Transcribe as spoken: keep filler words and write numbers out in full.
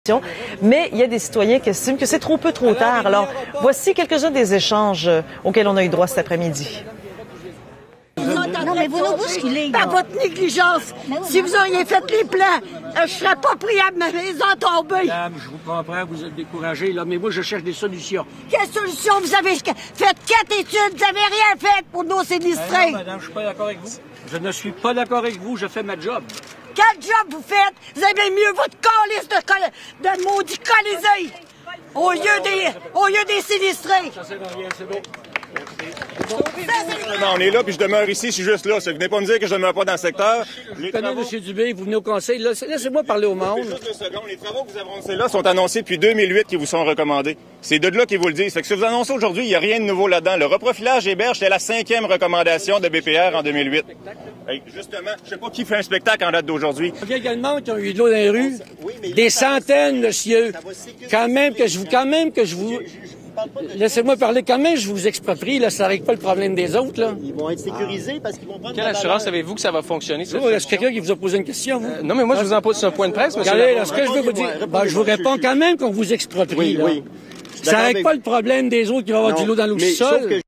Mais il y a des citoyens qui estiment que c'est trop peu, trop tard. Alors, voici quelques-uns des échanges auxquels on a eu droit cet après-midi. Non, mais vous nous bousculez. Par votre négligence. Si vous auriez fait les plans, je ne serais pas pris à ma maison tombée. Madame, je vous comprends, vous êtes découragée, là, mais moi, je cherche des solutions. Quelle solution vous avez fait? Quatre études, vous n'avez rien fait pour nos sinistrés. Non, madame, je suis pas d'accord avec vous. Je ne suis pas d'accord avec vous, je fais ma job. Quel job vous faites? Vous avez mieux votre calice de, col de maudit colisée au lieu des, au lieu des sinistrés. Ça sert à rien, c'est bon. Non, on est là, puis je demeure ici, je suis juste là. Ça, venez pas me dire que je demeure pas dans le secteur. Je connais M. Dubé, vous venez au conseil. Laissez-moi parler au monde. Juste deux secondes. Les travaux que vous avancez là sont annoncés depuis deux mille huit qui vous sont recommandés. C'est de là qu'ils vous le disent. Fait que si vous annoncez aujourd'hui, il n'y a rien de nouveau là-dedans. Le reprofilage des berges, c'était la cinquième recommandation de B P R en deux mille huit. Hey, justement, je sais pas qui fait un spectacle en date d'aujourd'hui. Il y a également qui ont eu de l'eau dans les rues. Des centaines, monsieur. Quand même que je vous, quand même que je vous... Laissez-moi parler quand même, je vous exproprie, là, ça règle pas le problème des autres, là. Ils vont être sécurisés parce qu'ils vont prendre. Quelle assurance avez-vous que ça va fonctionner, cette Oh, est-ce quelqu'un qui vous a posé une question, vous? Euh, non, mais moi, je vous en pose sur un point de presse, monsieur. Regardez, là, ce que je veux vous dire, ben, je vous réponds quand même qu'on vous exproprie, Oui, là. oui. Ça règle pas le problème des autres qui vont avoir Non, du lot dans l'eau mais sol. sauf que